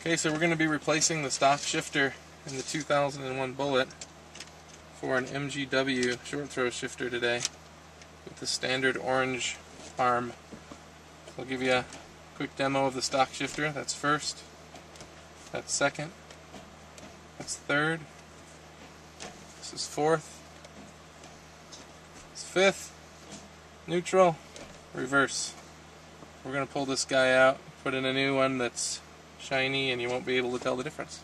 Okay, so we're going to be replacing the stock shifter in the 2001 Bullitt for an MGW short throw shifter today with the standard orange arm. So I'll give you a quick demo of the stock shifter. That's first, that's second, that's third, this is fourth, it's fifth, neutral, reverse. We're going to pull this guy out, put in a new one that's shiny, and you won't be able to tell the difference.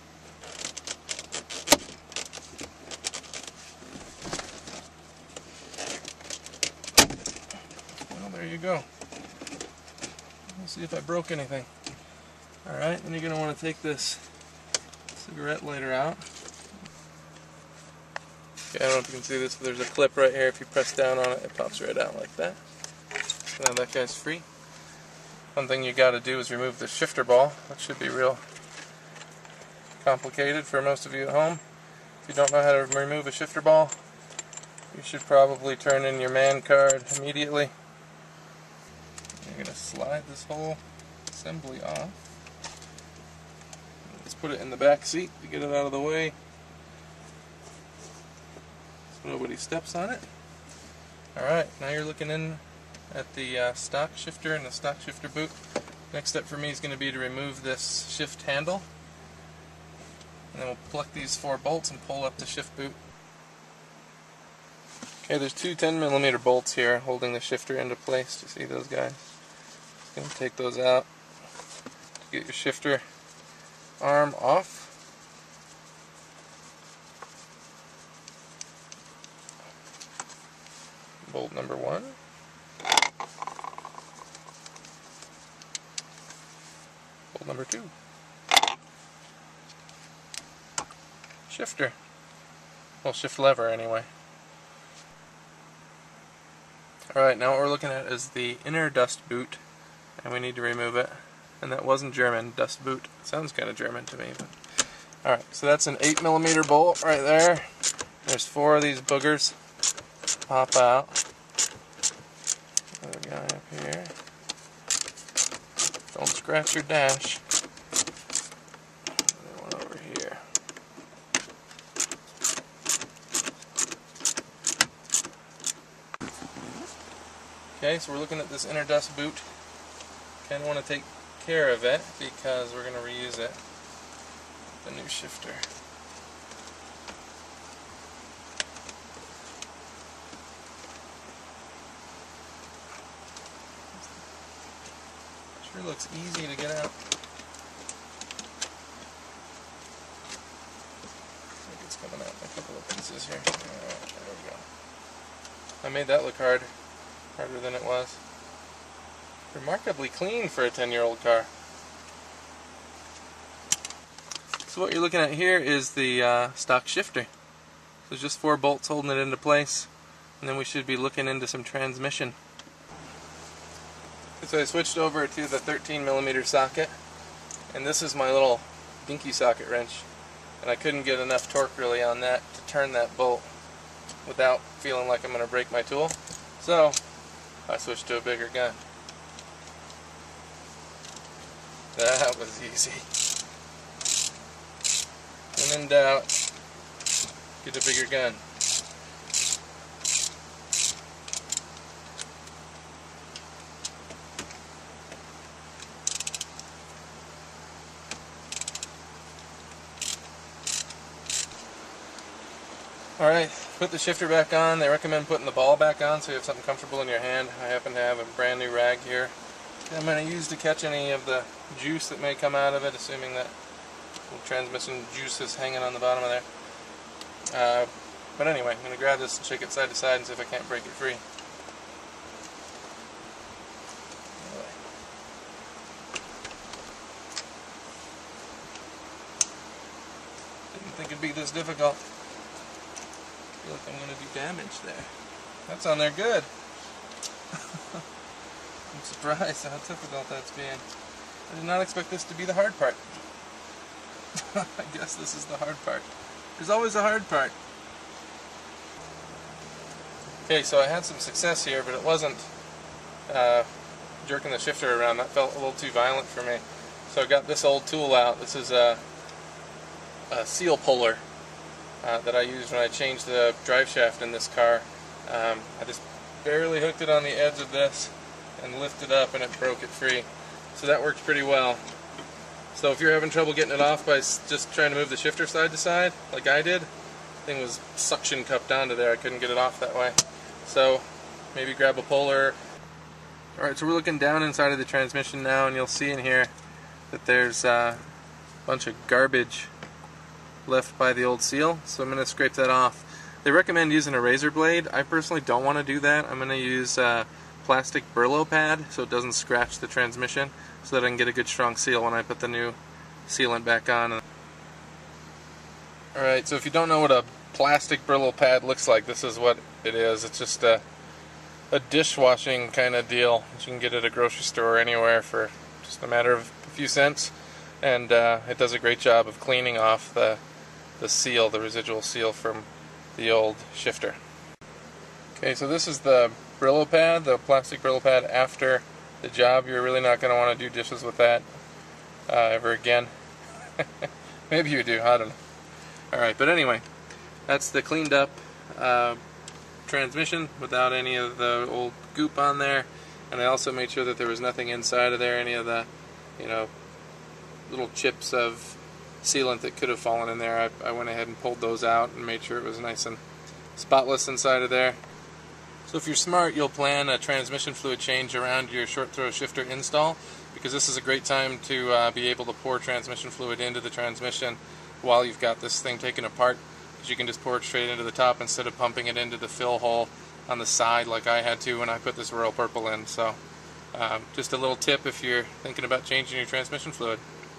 Well, there you go. Let's see if I broke anything. Alright, then you're going to want to take this cigarette lighter out. Okay, I don't know if you can see this, but there's a clip right here. If you press down on it, it pops right out like that. So now that guy's free. One thing you got to do is remove the shifter ball. That should be real complicated for most of you at home. If you don't know how to remove a shifter ball, you should probably turn in your man card immediately. You're going to slide this whole assembly off. Let's put it in the back seat to get it out of the way so nobody steps on it. Alright, now you're looking in at the stock shifter and the stock shifter boot. Next step for me is going to be to remove this shift handle, and then we'll pluck these 4 bolts and pull up the shift boot. Okay, there's 2 10mm bolts here holding the shifter into place. Do you see those guys? Just going to take those out to get your shifter arm off. Bolt number 1. Bolt number 2. Shifter. Well, shift lever anyway. Alright, now what we're looking at is the inner dust boot, and we need to remove it. And that wasn't German, dust boot. Sounds kind of German to me. But alright, so that's an 8mm bolt right there. There's 4 of these boogers. Pop out. Another guy up here. Don't scratch your dash. Another one over here. Okay, so we're looking at this inner dust boot. Kind of want to take care of it because we're going to reuse it. The new shifter. Sure looks easy to get out. I think it's coming out in a couple of pieces here. Alright, there we go. I made that look harder than it was. Remarkably clean for a 10-year-old car. So what you're looking at here is the stock shifter. There's just 4 bolts holding it into place, and then we should be looking into some transmission. So I switched over to the 13mm socket, and this is my little dinky socket wrench, and I couldn't get enough torque really on that to turn that bolt without feeling like I'm going to break my tool, so I switched to a bigger gun. That was easy. When in doubt, get a bigger gun. Alright, put the shifter back on. They recommend putting the ball back on so you have something comfortable in your hand. I happen to have a brand new rag here that I'm going to use to catch any of the juice that may come out of it, assuming that little transmission juice is hanging on the bottom of there. But anyway, I'm going to grab this and shake it side to side and see if I can't break it free. Didn't think it'd be this difficult. I feel like I'm going to do damage there. That's on there good. I'm surprised how difficult that's being. I did not expect this to be the hard part. I guess this is the hard part. There's always a hard part. Okay, so I had some success here, but it wasn't jerking the shifter around. That felt a little too violent for me. So I got this old tool out. This is a seal puller that I used when I changed the drive shaft in this car. I just barely hooked it on the edge of this and lifted up and it broke it free. So that worked pretty well. So if you're having trouble getting it off by just trying to move the shifter side to side, like I did, the thing was suction cupped onto there. I couldn't get it off that way. So maybe grab a puller. Alright, so we're looking down inside of the transmission now, and you'll see in here that there's a bunch of garbage left by the old seal. So I'm going to scrape that off. They recommend using a razor blade. I personally don't want to do that. I'm going to use a plastic Burlo pad so it doesn't scratch the transmission, so that I can get a good strong seal when I put the new sealant back on. Alright, so if you don't know what a plastic Burlo pad looks like, this is what it is. It's just a dishwashing kind of deal that you can get at a grocery store or anywhere for just a matter of a few cents, and it does a great job of cleaning off the seal, the residual seal from the old shifter. Okay, so this is the Brillo pad, the plastic Brillo pad after the job. You're really not going to want to do dishes with that ever again. Maybe you do, I don't know. Alright, but anyway, that's the cleaned up transmission without any of the old goop on there. And I also made sure that there was nothing inside of there, any of the, you know, little chips of sealant that could have fallen in there. I went ahead and pulled those out and made sure it was nice and spotless inside of there. So if you're smart, you'll plan a transmission fluid change around your short throw shifter install, because this is a great time to be able to pour transmission fluid into the transmission while you've got this thing taken apart, because you can just pour it straight into the top instead of pumping it into the fill hole on the side like I had to when I put this Royal Purple in. So just a little tip if you're thinking about changing your transmission fluid.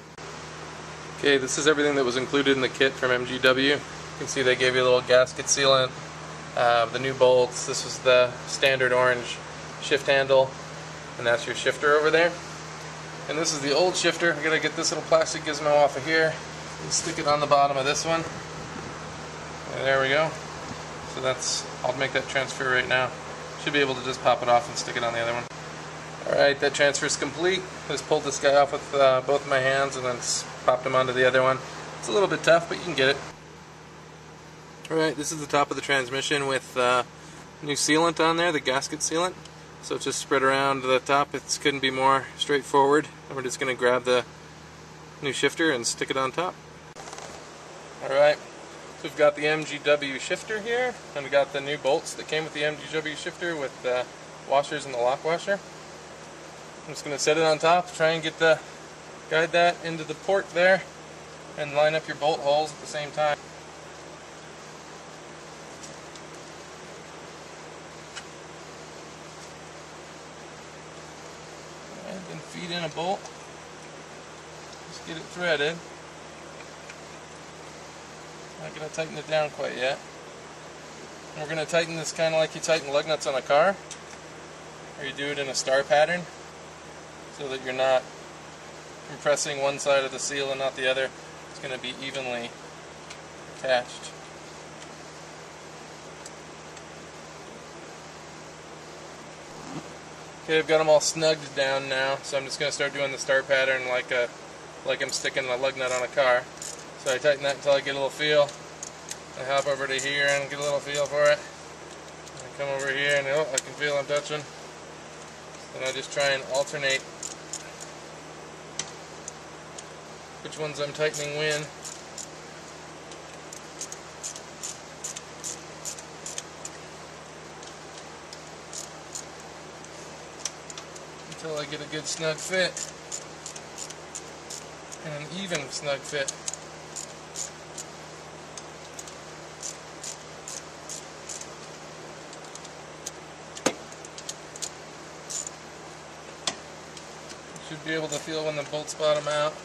Okay, this is everything that was included in the kit from MGW. You can see they gave you a little gasket sealant, the new bolts. This was the standard orange shift handle, and that's your shifter over there. And this is the old shifter. I'm going to get this little plastic gizmo off of here and stick it on the bottom of this one. And there we go. So that's, I'll make that transfer right now. Should be able to just pop it off and stick it on the other one. Alright, that transfer is complete. Just pulled this guy off with both my hands and then popped him onto the other one. It's a little bit tough, but you can get it. Alright, this is the top of the transmission with new sealant on there, the gasket sealant. So it's just spread around the top. It couldn't be more straightforward. And we're just going to grab the new shifter and stick it on top. Alright, so we've got the MGW shifter here, and we got the new bolts that came with the MGW shifter with the washers and the lock washer. I'm just going to set it on top, try and guide that into the port there, and line up your bolt holes at the same time. And then feed in a bolt. Just get it threaded. Not going to tighten it down quite yet. And we're going to tighten this kind of like you tighten lug nuts on a car, or you do it in a star pattern, so that you're not compressing one side of the seal and not the other. It's going to be evenly attached. Okay, I've got them all snugged down now, so I'm just going to start doing the star pattern like I'm sticking a lug nut on a car. So I tighten that until I get a little feel. I hop over to here and get a little feel for it. I come over here and I can feel I'm touching. Then I just try and alternate which ones I'm tightening when. Until I get a good snug fit. And an even snug fit. You should be able to feel when the bolts bottom out.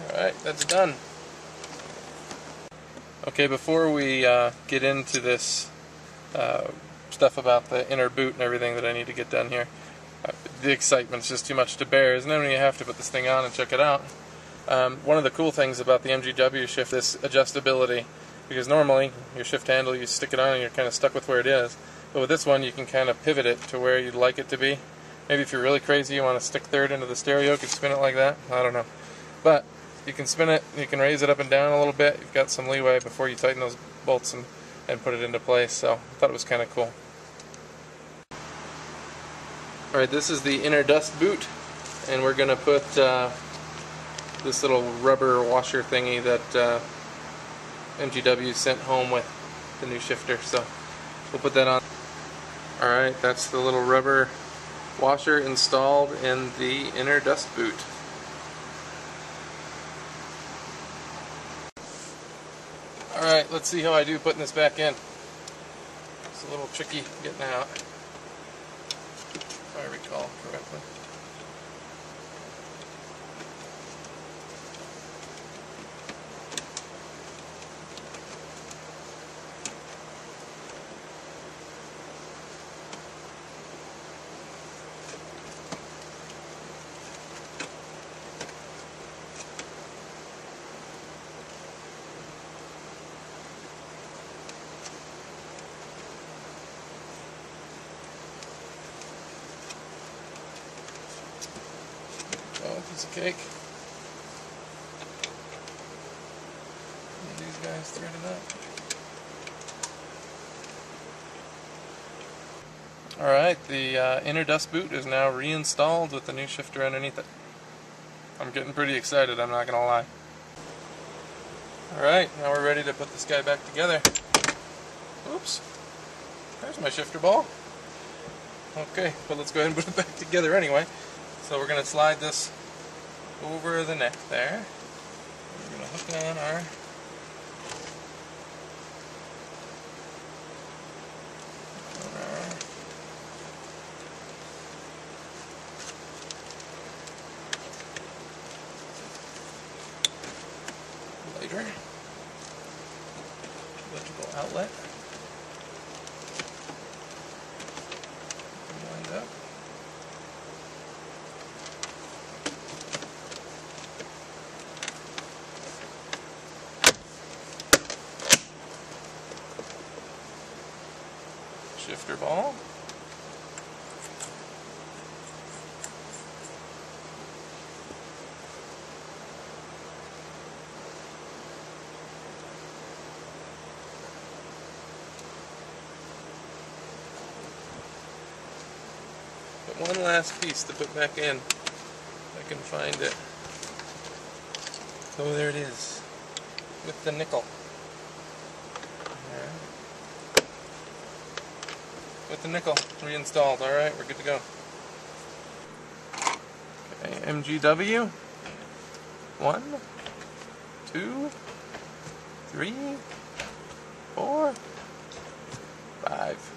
Alright, that's done. Okay, before we get into this stuff about the inner boot and everything that I need to get done here, the excitement's just too much to bear, isn't it, when you have to put this thing on and check it out? One of the cool things about the MGW shift is adjustability, because normally your shift handle, you stick it on and you're kind of stuck with where it is, but with this one you can kind of pivot it to where you'd like it to be. Maybe if you're really crazy, you want to stick third into the stereo, you can spin it like that, I don't know. But you can spin it, you can raise it up and down a little bit, you've got some leeway before you tighten those bolts and put it into place, so I thought it was kind of cool. Alright, this is the inner dust boot, and we're going to put this little rubber washer thingy that MGW sent home with the new shifter, so we'll put that on. Alright, that's the little rubber washer installed in the inner dust boot. Alright, let's see how I do putting this back in. It's a little tricky getting out, if I recall correctly. Oh, piece of cake. These guys threaded up. Alright, the inner dust boot is now reinstalled with the new shifter underneath it. I'm getting pretty excited, I'm not gonna lie. Alright, now we're ready to put this guy back together. Oops, there's my shifter ball. Okay, well let's go ahead and put it back together anyway. So we're going to slide this over the neck there. We're going to hook on our lighter electrical outlet. Wind up. Shifter ball. But one last piece to put back in, if I can find it. Oh, there it is, with the nickel. With the nickel reinstalled. Alright, we're good to go. Okay, MGW. 1, 2, 3, 4, 5.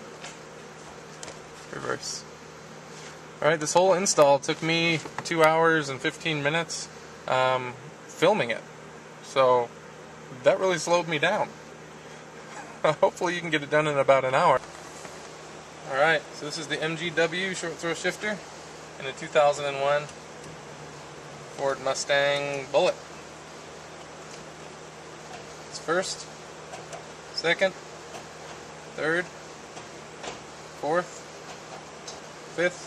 Reverse. Alright, this whole install took me 2 hours and 15 minutes filming it. So that really slowed me down. Hopefully you can get it done in about an hour. Alright, so this is the MGW short throw shifter in a 2001 Ford Mustang Bullitt. It's first, second, third, fourth, fifth,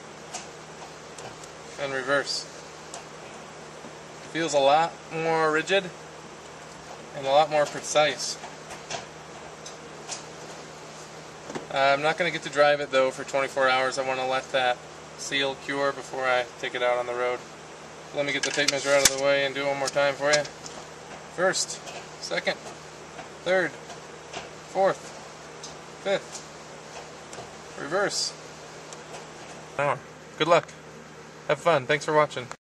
and reverse. Feels a lot more rigid and a lot more precise. I'm not going to get to drive it though for 24 hours. I want to let that seal cure before I take it out on the road. Let me get the tape measure out of the way and do it one more time for you. First, second, third, fourth, fifth, reverse. Good luck. Have fun. Thanks for watching.